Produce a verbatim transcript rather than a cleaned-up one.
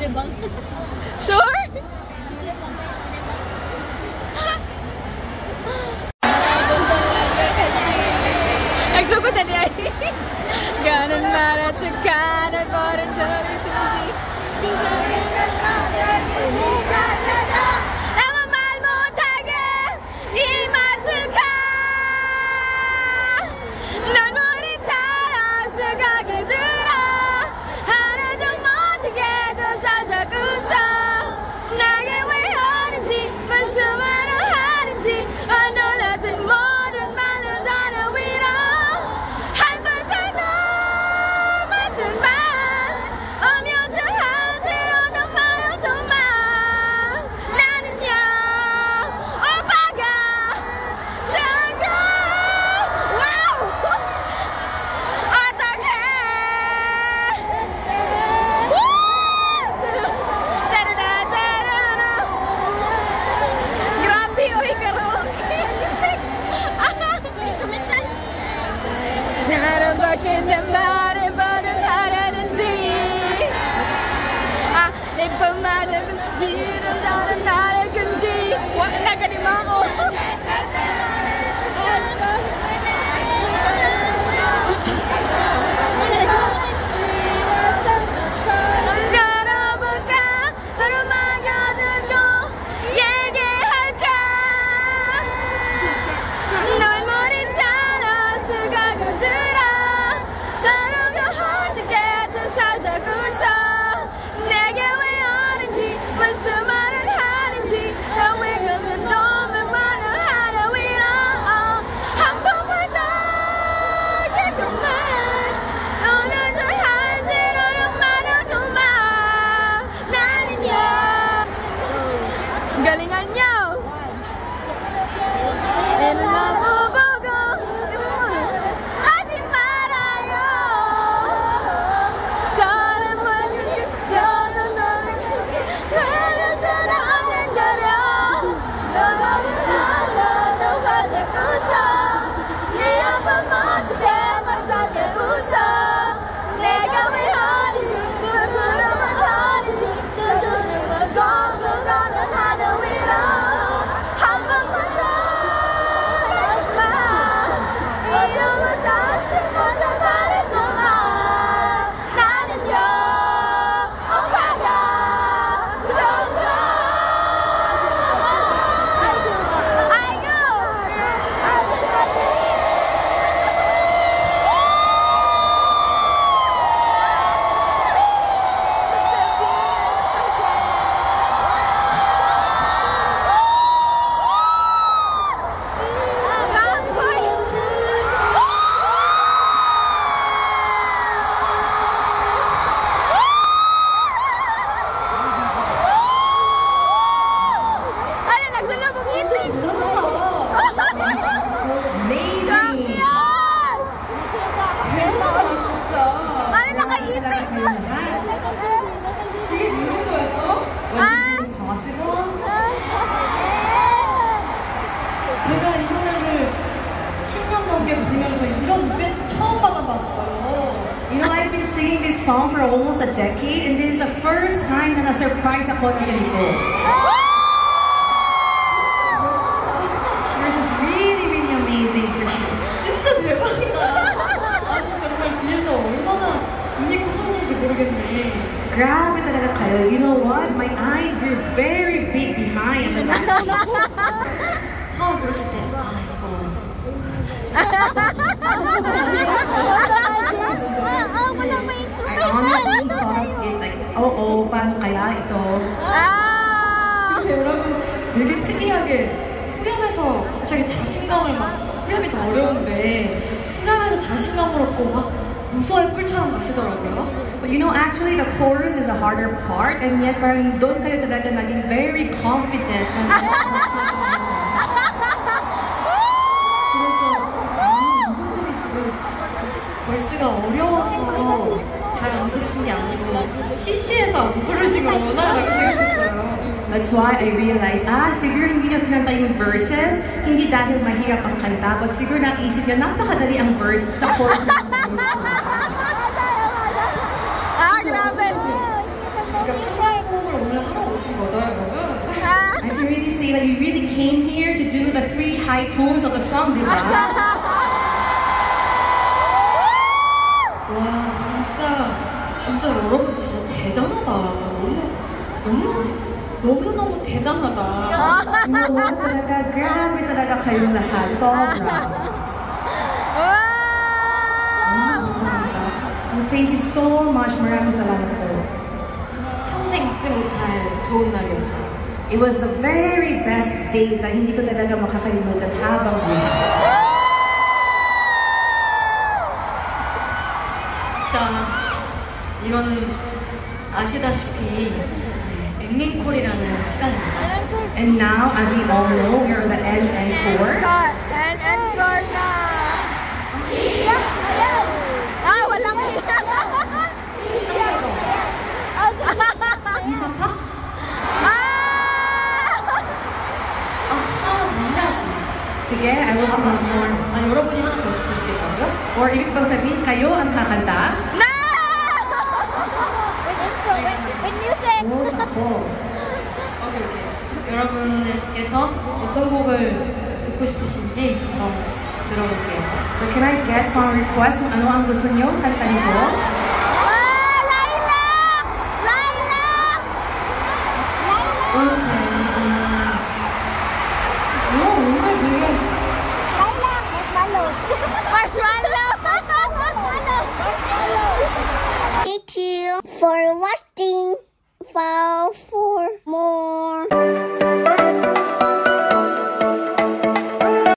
Sure? Nagsugod na niya. Ganun maratsakan at parang tuloy-tuloy. 아무 말 못하게 이마트가 널 머리 따라서 가게 들어 하루 좀 못하게 더 살짝 웃어 나게 왜 하는지 무슨 말을 하는지 안 놀랐던 모든 말을 전화 위로 한 번 더 남았던 말 오면서 한지로 너 말았던 말 나는요 오빠가 전가 와우 어떡해 따라라따라라 Grabe oy karaoke 사람밖에 내 말을 반응하려는지 아 예쁜 말은 싫은 다른 나를 건지 와 나가리 마오 열어볼까 너를 막여두고 얘기할까 널 머리 잘라서 가고 들어 너로가 어떻게 또 살짝 웃어 내게 왜 오는지 무슨 말을 하는지 너 왜 그건 너무 말을 하려 위로 한 번만 더 개그만 오면서 한지로는 말아도 마 나는요 가lingan요 애는 너무 보고 하지 말아요 다른 말을 듣다가 너를 말해서 나 안 된다려 너라도 나도 화장 웃어 네 아픈 모습에 말 살짝 웃어 내가 왜 하는지 누구로만 하는지 저 조심을 꺾고 너는 하늘 위로 한 번만 더 하지마 이름을 다시 먼저 말했구나 나는요 오빠가 정말 아이고 아직까지 Ano, nagsalubong itik! Amazing! Ano, nakaitik! 이게 되는 거였어? 아! 제가 이 노래를 십 년 넘게 부르면서 이런 이벤트 처음 받아봤어요. You know, I've been singing this song for almost a decade, and this is the first time na na-surprise ako ng ganito. You're just really, really amazing for sure. 진짜 대박이다. 아니 정말 뒤에서 얼마나 눈이 커졌는지 모르겠네. Grabe talaga kayo. You know what? My eyes grew very big behind the last 처음 들었을 때, 아 이거 I honestly thought it like, oh, oh, paano kaya ito? 아! 근데 여러분 되게 특이하게 후렴에서 갑자기 자신감을 막 후렴이 더 어려운데 후렴에서 자신감을 얻고 막 무서워의 뿔처럼 가시더라고요. But you know, actually, the chorus is a harder part, and yet parang doon kayo talaga naging very confident. 벌스가 어려워서 잘 안 부르신 게 아니고 시시해서 안 부르신 거구나 라고 생각했어요. That's why I realized, ah, siguro hindi niyo kinanta yung verses, hindi dahil mahirap ang kanta, but siguro naisip niyo, napakadali ang verse sa chorus na Ah, grabe! 그러니까 오신 거죠, 여러분? I can really say that you really came here to do the three high tones of the song, diba? 와, 진짜, 진짜 여러분 진짜 대단하다. 너무, 너무, 너무너무 대단하다. Oo, talaga, grabe talaga kayong lahat. Sobra. 감사합니다. Well, thank you so much. 마raming salamat po. 평생 잊지 못할 좋은 날이었어요. It was the very best day na hindi ko talaga makakalimutan habang buhay. 자, 이거는 아시다시피 네, 앵앵콜이라는 시간입니다. And now, as you all know, we are on the end encore. And encore na. Ah, walang 이사파? Ah! 아, 하나 더 해야지. Sige, I will sing more. 아, 여러분이 하나 더 시키시겠다고요? Or ibig bang sabihin, kayo ang kakanta? No! With intro, with, with music. Oo, sako. 오케이, 오케이. 여러분께서 어떤 곡을 듣고 싶으신지 한번 들어볼게요. So can I get some request kung ano ang gusto nyo kantahin ko? Ah, Lilac! Lilac! 오케이. 오, 오늘 되게 Lilac! Marshmallows. Marshmallow! Marshmallows! Thank you for watching. For